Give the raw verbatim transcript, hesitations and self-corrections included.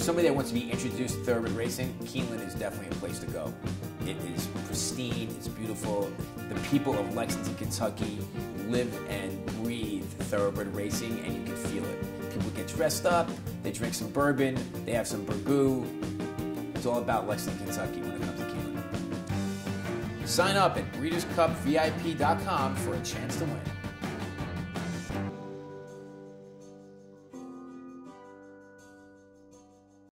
somebody that wants to be introduced to thoroughbred racing, Keeneland is definitely a place to go. It is pristine, it's beautiful. The people of Lexington, Kentucky live and breathe thoroughbred racing, and you can feel it. People get dressed up, they drink some bourbon, they have some burgoo. It's all about Lexington, Kentucky when it comes to Keeneland. Sign up at breeders cup V I P dot com for a chance to win.